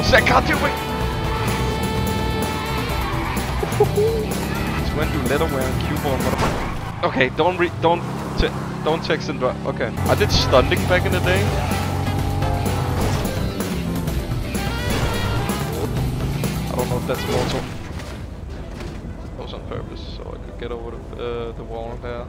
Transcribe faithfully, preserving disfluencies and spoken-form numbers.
I can't do it! It's when you let away on keyboard. Okay, don't re don't t don't text and drive. Okay, I did stunting back in the day. I don't know if that's mortal. That was on purpose, so I could get over the uh, the wall there.